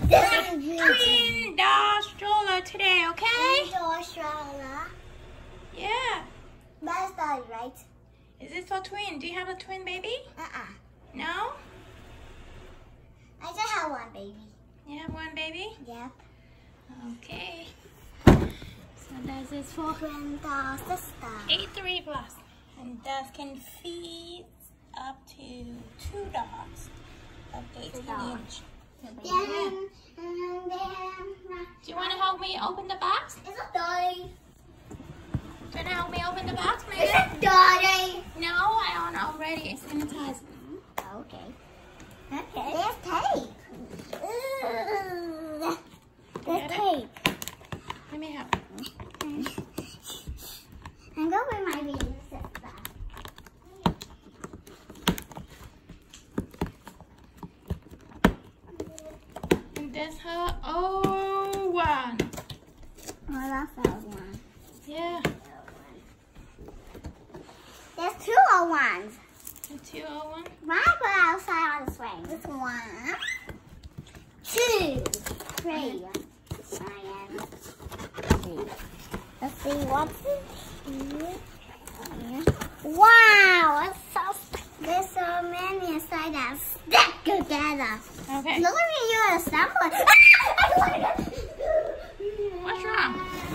twin doll stroller today, okay? Twin doll stroller. Yeah. That's not right. Is this for twin? Do you have a twin baby? No? I just have one baby. You have one baby? Yep. Okay. So this is for Twin doll sister. 83 plus. And this can feed up to 2 dogs of 18 inch. Yeah. Do you want to help me open the box? It's a dolly. Do you want to help me open the box, maybe? It's a dolly. No, I don't know already. It's sanitized. Okay. Okay. There's tape. There's tape. Let me help. I'm going with my baby sister. And that's her old one. Oh, that's that one. Yeah. There's 2 old ones. The 2 old one. Why go outside on the swing? This 1, 2, 3. Ryan. Let's see what's in here. Wow, there's so many inside that stick together. Okay. Look at you assemble. What's wrong?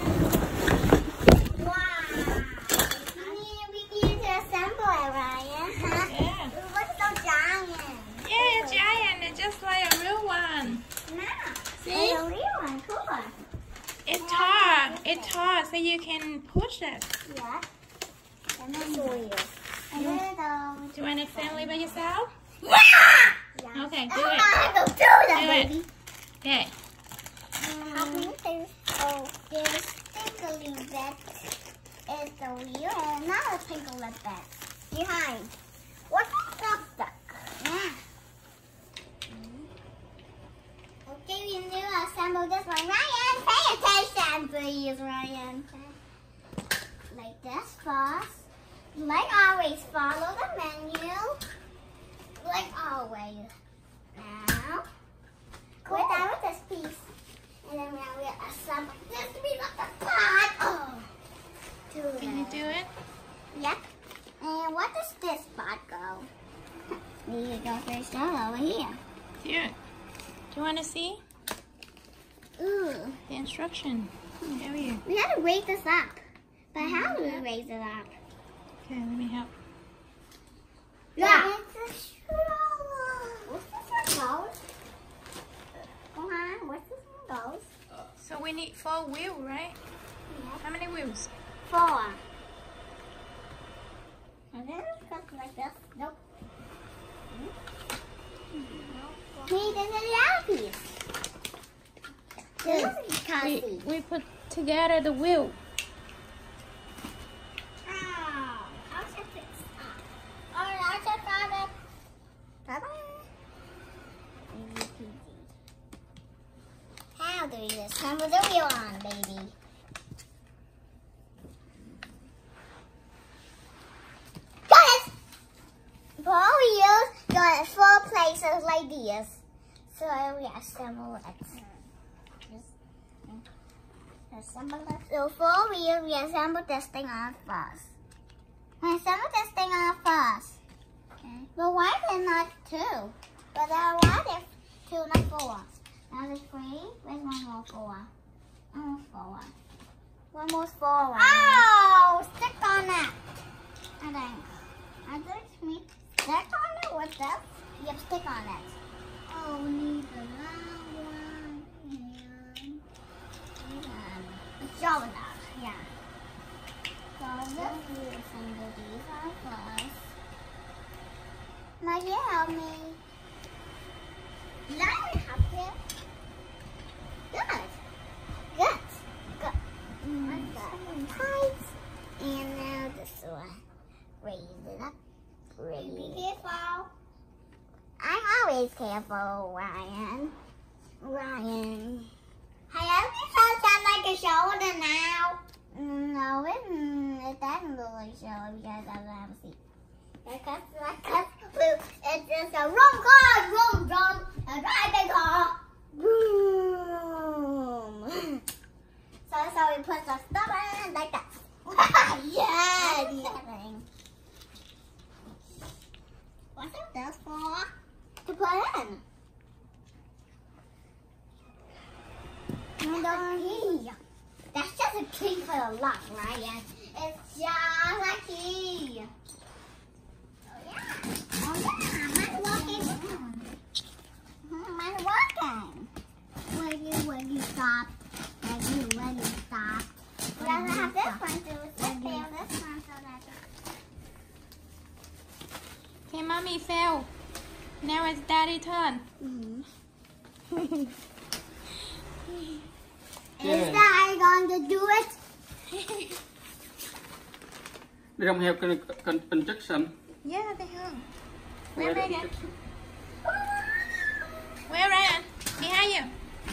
Wow. We need to assemble it, Ryan. Huh? Yeah. Look so giant. Yeah, it's giant. It's just like a real one. Nah. See? It's a real one. Cool. It's hard. It's hard, so you can push it. Yeah. And then show you. And then Do you want to assembly by yourself? yeah! Okay, do I it. want to do that, Do it. baby. Okay. How many things? Oh, there's twinkly bit is the wheel and another twinkly bit behind. What's that stuck? Yeah. Okay, we need to assemble this one. Ryan, pay attention, please, Ryan. Like this first. Like always, follow the menu. Like always. Now, we're done with this piece. And then now we'll assemble this piece of the pot. Oh. Can you do it? Yep. And what does this pot go? We need to go first over here. Do it. Do you want to see Ooh. the instruction? There we go. We have to raise this up. But how do we raise it up? Okay, let me help. Yeah. It's a stroller. What's this one goes? Go on. What's this one goes? So we need 4 wheels, right? Yep. How many wheels? 4. And then it goes like this. Nope. Hey, there's a piece. This is Cassie. We put together the wheel. Oh, I'll check this out. Alright, I'll check on it. Bye-bye. Easy peasy. How do we assemble the wheel on, baby? Got it! 4 wheels, got it 4 places like this. So we assemble it. Assemble it. So 4 wheels, we assemble this thing on first. I assemble this thing on first. Okay. But why is it not 2? But why is 2 not 4? Now there's 3. Where's one more 4? Almost 4. One more 4. Oh! Stick on it. I think. I think me stick on it. What's that? Yep, stick on it. Oh, we need the round one. And show that. Yeah. So let's do assemble these on first. Now you help me. Let me help you. Good. Good. Good. Tight. And now this one. Raise it up. Raise it. Be careful. I'm always careful, Ryan. Ryan. Hey, everything sounds like a shoulder now. No, it doesn't look like a shoulder because I don't have a seat. It's just a wrong car, wrong drum, a driving car. Boom. don't hear. That's just a key for the lock, Ryan. It's just a key. Oh yeah. Mine's working. Mine's working. When you stop. When you stop. We have this one too. This one so that. Okay, Mommy fell. Now it's Daddy's turn. Is Daddy going to do it? They don't have conjunction. Yeah, they have. Where Megan? Where Ryan? Behind you.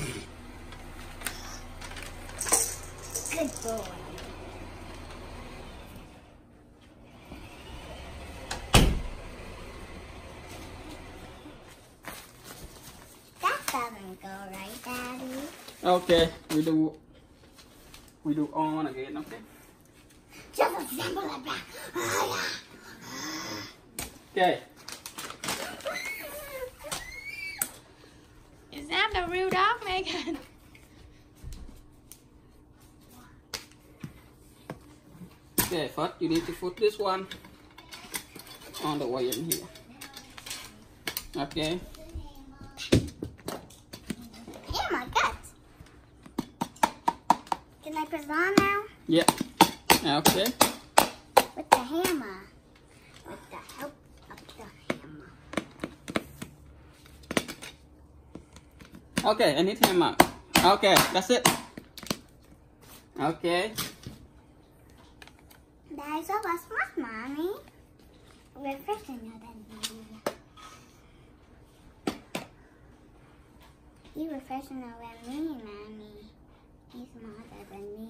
Good boy. That doesn't go right, Daddy. Okay, we do on again, okay? Just assemble it back. Okay. Is that the real dog, Megan? Okay, first you need to put this one on the way in here. Okay. Oh my God. Can I put it on now? Yeah. Okay. With the hammer. With the help of the hammer. Okay, I need hammer. Okay, that's it. Okay. Daddy, so what's smart, Mommy? We're fishing than me. You were freshener than me, Mommy. He's smarter than me.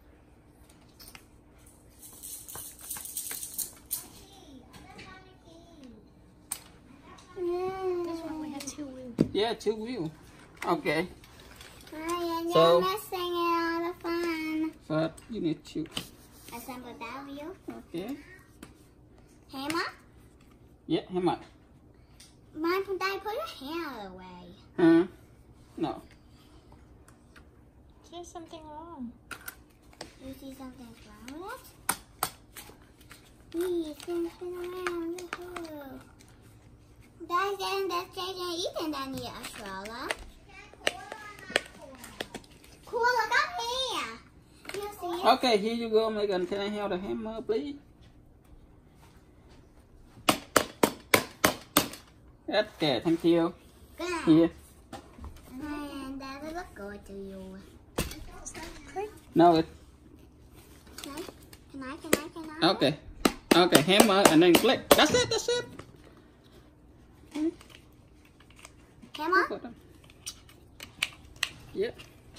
This one we have 2 wheels. Yeah, 2 wheels. Okay. Ryan, So- you're missing all the fun. First you need to. Assemble that wheel. Okay. Hammer? Yeah, hammer. Mom, Daddy, put your hammer away. No. There's something wrong. You see something's wrong with it? Please, spin around. Daddy's getting that changing Ethan that need a stroller. Cooler, come here. You see it? Okay, here you go, Megan. Can I have the hammer, please? Okay, thank you. Good. Here. And that will look good to you. No, it. Can I? Okay. Okay, hammer and then click. That's it. That's it. Hammer? Yep.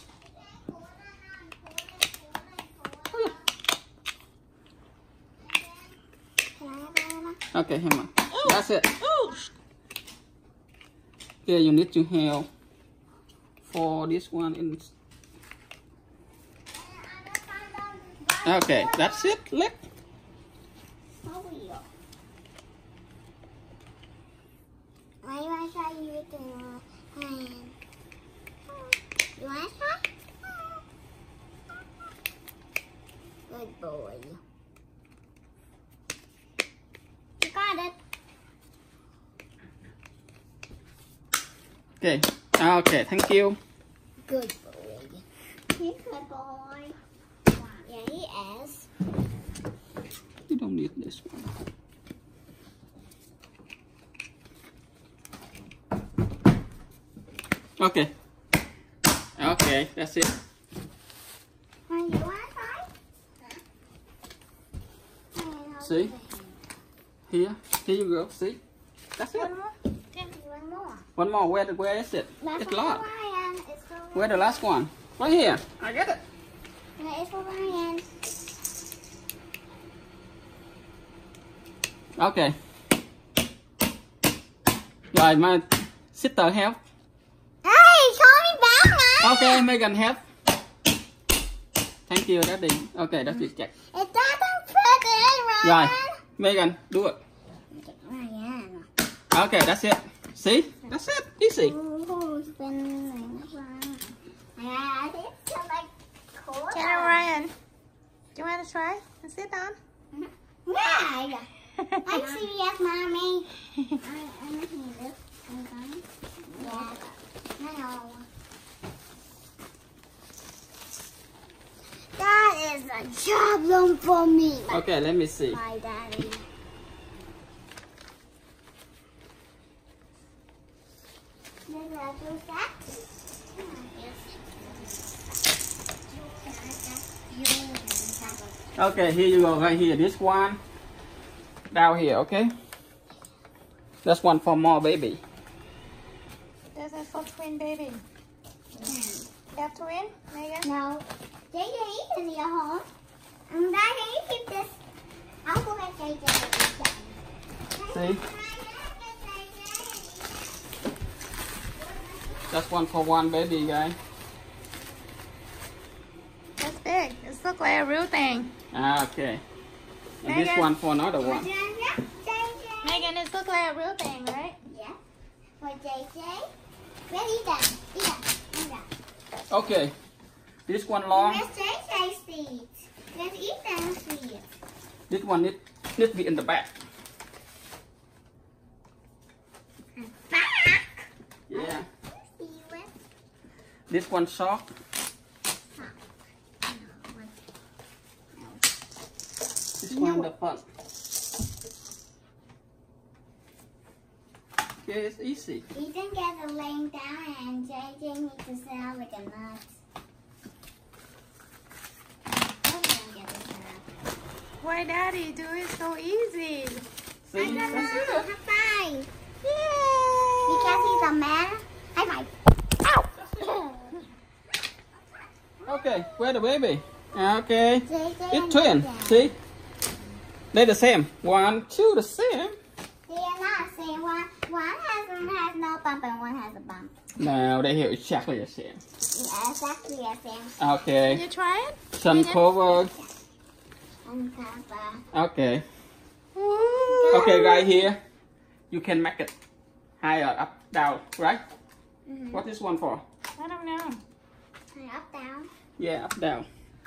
Can I have a hammer? Okay, hammer. That's it. Oh, Okay, you need to have for this one in. Okay, that's it. Look. Oh, wheel. Why you want to try you with the hand? You want to try? Good boy. You got it. Okay. Okay, thank you. Good boy. He's good boy. Yeah, he is. You don't need this one. Okay. Okay, that's it. You want to try? See? Here you go. See? That's it. one more. Yeah. One more. One more. Where is it? That's It's for locked. Ryan. It's for Ryan. Where the last one? Right here. I get it. Yeah, it's for Ryan. Okay. Rồi, my sister help. Hey, call me back, man. Okay, Megan help. Thank you, Daddy. Okay, that's it. Check. It doesn't fit in, Ryan. Rồi, Megan, do it. Ryan. Okay, that's it. See? That's it. Easy. Ooh, spinning around. I think so. sit down. Right. I'm serious, mommy. I'm here. Yeah. No. That is a problem for me. Okay, let me see. My daddy. Okay, here you go, right here. This one down here, okay? That's one for more baby. This is for twin baby. You have twin, Megan? No. JJ eat in your home. And Daddy, you keep this. I'll go get JJ. See? That's one for one baby, guys. That's big. It looks like a real thing. Ah, okay. And Megan. this one for another one. Megan, it looks like a real thing, right? Yeah. For JJ. Ready then. Eat them. Okay. This one long. Where's JJ's feet? Let's eat them feet. This one need to be in the back. Back. Yeah. See what? This one soft. This one in the front. Okay, it's easy. Ethan gets laying down and JJ needs to sit out like a nut. Why Daddy do it so easy? See? I don't know. That's it. High five. Yay! Because he's a man. High five. Ow! Okay, where the baby? Okay. JJ It's twin. See? They're the same. 1, 2, the same. They are not the same. One has no bump and one has a bump. No, they are exactly the same. Yeah, exactly the same. Okay. Can you try it? Sun cover. On cover. Okay. Ooh. Okay, right here. You can make it higher, up, down, right? What is one for? I don't know. Up, down. Yeah, up, down.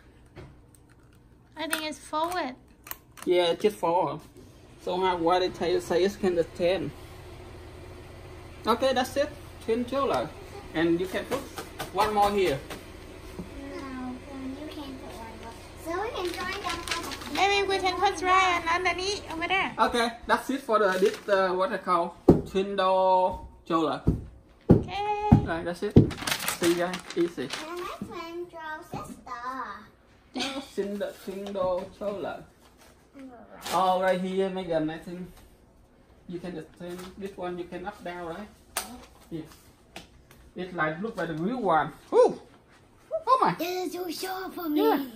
I think it's forward. Yeah, just for. So why they say it's kind of 10. Okay, that's it. Twin chiller. And you can put one more here. No, you can't put one more. So we can join them. Maybe we can put Ryan underneath over there. Okay, that's it for this what I call twin door chiller. Okay. Right, that's it. See you guys, easy. And my twin draw sister. Twin door chiller. All right here, Megan, I think you can just turn this one. You can up down, right? Yeah. It's like look like the real one. Ooh. Oh my. This is too short for me. Yeah.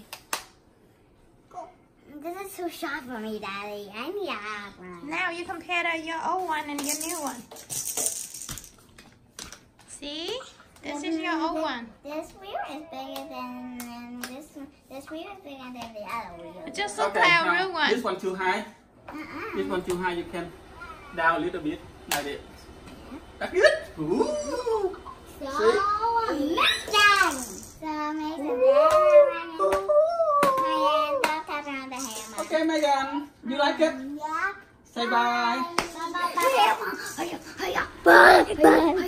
This is too short for me, Daddy. I need a hard one. Now you compare your old one and your new one. See? This is your old one. This wheel is bigger than this wheel is bigger than the other wheel. It just looks Okay, like a now, real one. this one too high. This one too high. You can down a little bit like this. That's good. Ooh. So amazing! So amazing. Okay, Megan, you like it? Yeah. Say bye. Bye. Bye. Bye.